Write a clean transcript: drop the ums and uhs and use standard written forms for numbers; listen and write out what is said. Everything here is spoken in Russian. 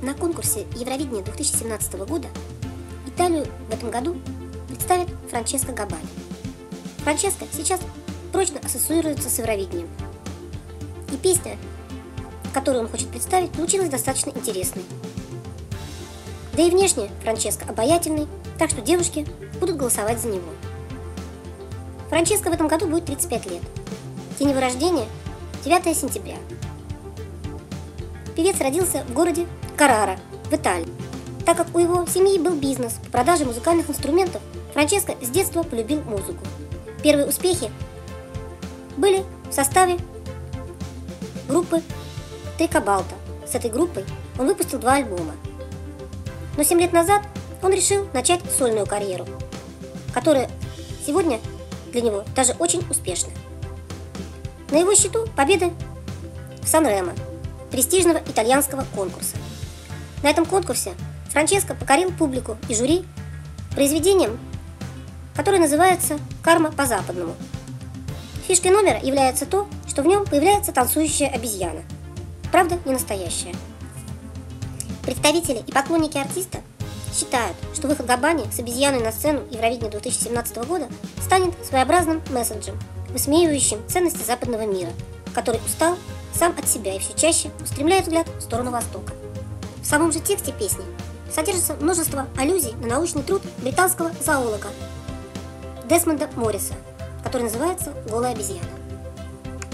На конкурсе Евровидения 2017 года Италию в этом году представит Франческо Габбани. Франческо сейчас прочно ассоциируется с Евровидением. И песня, которую он хочет представить, получилась достаточно интересной. Да и внешне Франческо обаятельный, так что девушки будут голосовать за него. Франческо в этом году будет 35 лет. День его рождения 9 сентября. Певец родился в городе Каррара в Италии. Так как у его семьи был бизнес по продаже музыкальных инструментов, Франческо с детства полюбил музыку. Первые успехи были в составе группы Три Кабалта. С этой группой он выпустил 2 альбома. Но 7 лет назад он решил начать сольную карьеру, которая сегодня для него даже очень успешна. На его счету победы в Сан-Ремо, престижного итальянского конкурса. На этом конкурсе Франческо покорил публику и жюри произведением, которое называется «Карма по-западному». Фишкой номера является то, что в нем появляется танцующая обезьяна. Правда, не настоящая. Представители и поклонники артиста считают, что выход Габбани с обезьяной на сцену Евровидения 2017 года станет своеобразным месседжем, высмеивающим ценности западного мира, который устал сам от себя и все чаще устремляет взгляд в сторону Востока. В самом же тексте песни содержится множество аллюзий на научный труд британского зоолога Десмонда Морриса, который называется «Голая обезьяна».